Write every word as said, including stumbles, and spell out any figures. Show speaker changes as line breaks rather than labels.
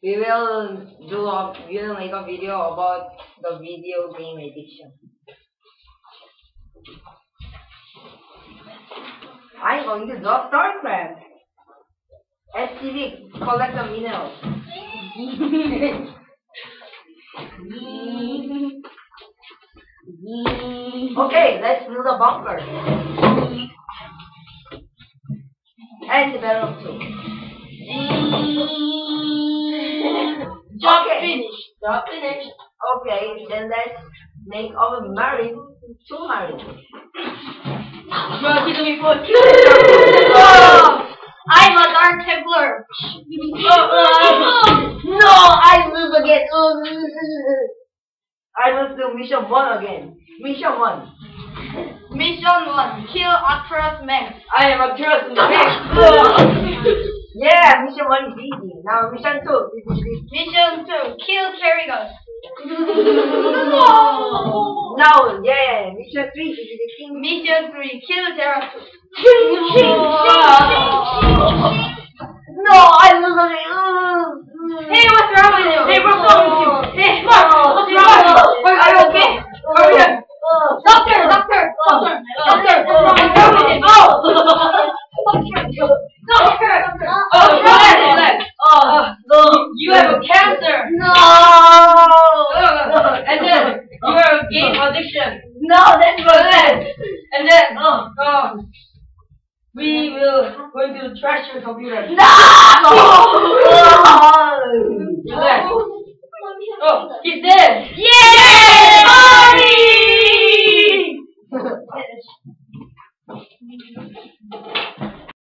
We will do a we will make a video about the video game addiction. I'm going to draw StarCraft. S C V, collect the minerals. Okay, let's build a bunker. And develop too.
Job
Okay.
finished.
Job finished. Okay, then let's make our marine two marine.
Well, he's looking for oh, I'm a Dark Templar.
No, I lose again. I must do mission one again. Mission one.
Mission one: kill Arcturus Max.
I am a trust Max. Yeah, mission one is easy. Now mission two.
Mission two: kill Kerrigan.
Now, yeah, mission three is the king.
Mission three: kill Zeratus.
No, I lose again.
Hey, what's wrong with you? Hey, what's wrong with you? Hey, Mark, what's wrong with you? Are you okay? Hurry up. Doctor, doctor, doctor, doctor, what's wrong with him? Oh! Doctor! Oh, relax, oh, no. You have a cancer!
No!
And then you have a game addiction!
No, that's not it!
And then, oh, oh, we will going to trash your computer.
No!
Relax. Oh, he's dead!
Yeah!